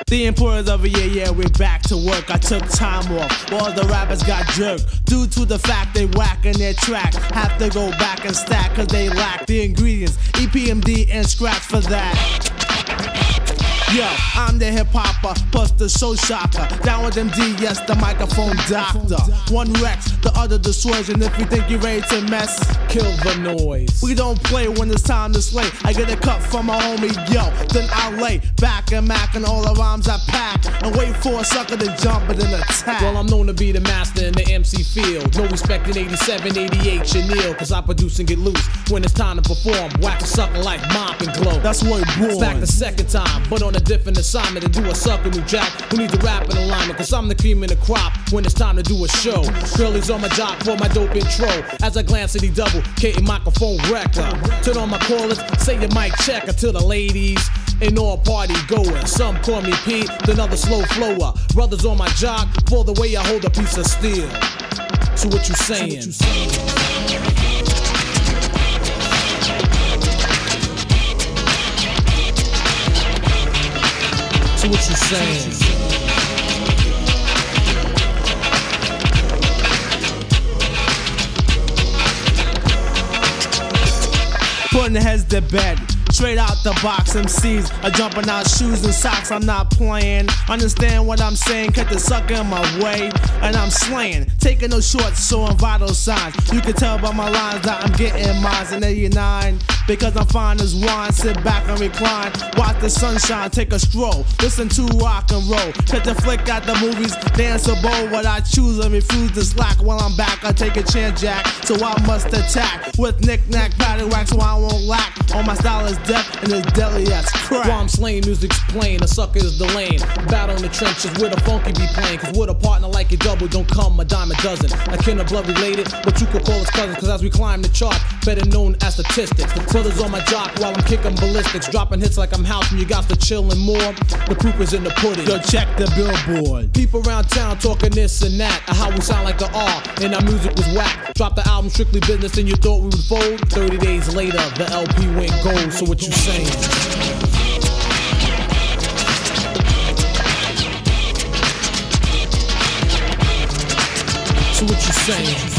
The importance of a year, yeah, we're back to work. I took time off, all the rappers got jerked due to the fact they whacking their track. Have to go back and stack cause they lack the ingredients, EPMD and scratch for that. Yo, I'm the hip-hopper, plus the show shocker. Down with MD, yes, the microphone doctor. One Rex, the other destroys, and if you think you're ready to mess, kill the noise. We don't play when it's time to slay. I get a cut from my homie, yo, then I lay back and mac and all the rhymes I pack and wait for a sucker to jump and then attack. Well, I'm known to be the master in the MC field. No respect in 87, 88, Chanel, cause I produce and get loose when it's time to perform. Whack a sucker like Mop and Glow. That's what it born. Back the second time, but on a different assignment to do a sucker new jack who needs to rap in alignment, cause I'm the cream in the crop when it's time to do a show. Girlies on my jock for my dope intro as I glance at the double K microphone wrecker. Turn on my callers, say your mic checker to the ladies and all party goers. Some call me Pete, then other slow flower. Brothers on my jock for the way I hold a piece of steel. So what you saying? So what you saying? Putting heads to bed, straight out the box. MCs are jumping out shoes and socks. I'm not playing. Understand what I'm saying? Cut the sucker in my way, and I'm slaying. Taking no shorts, showing vital signs. You can tell by my lines that I'm getting mines in 89. Because I'm fine as wine, sit back and recline. Watch the sunshine, take a stroll. Listen to rock and roll. Cut the flick at the movies, dance a bowl. What I choose and refuse to slack. While I'm back, I take a chance, Jack. So I must attack with knick-knack, paddywhack, so I won't lack. All my style is death and it's deadly as crack. While I'm slaying, music's plain, a sucker is the lane. Battle in the trenches where the funky be playing. Cause with a partner like your double, don't come a dime a dozen. A kin of blood related, but you could call us cousins. Cause as we climb the chart, better known as statistics. The brothers on my jock while I'm kicking ballistics, dropping hits like I'm house and you got to chillin' more. The proof is in the pudding. Yo, check the billboard. People around town talking this and that, how we sound like the R, and our music was whack. Dropped the album Strictly Business and you thought we would fold. 30 days later, the LP went gold. So what you saying? So what you saying?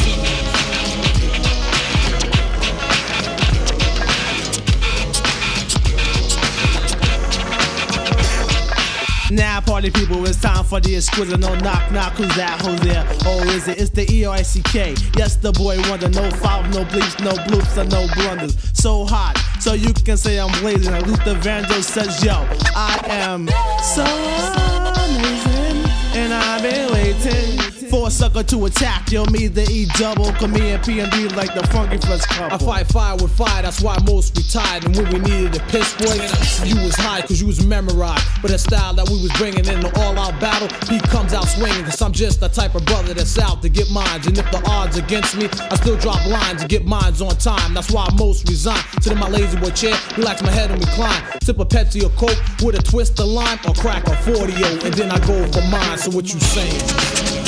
Now party people, it's time for the exquisite. No knock knock, who's that, who's there? Oh is it, it's the E-R-I-C-K. Yes, the boy wonder, no foul, no bleeps, no bloops, and no blunders. So hot, so you can say I'm blazing. And Luther Vandross says, yo, I am so amazing, and I've been waiting for a sucker to attack. Yo, me the E-double, come me and PMD like the funky fresh couple. I fight fire with fire, that's why most retired. And when we needed a piss boy, you was high cause you was memorized. But the style that we was bringing in the all-out battle, he comes out swinging. Cause I'm just the type of brother that's out to get mines. And if the odds against me, I still drop lines to get mines on time. That's why I most resign. Sit in my lazy boy chair, relax my head and recline. Sip a Pepsi or Coke with a twist of lime, or crack a 40-o, and then I go for mine. So what you saying?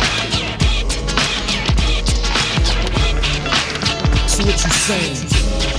What you saying?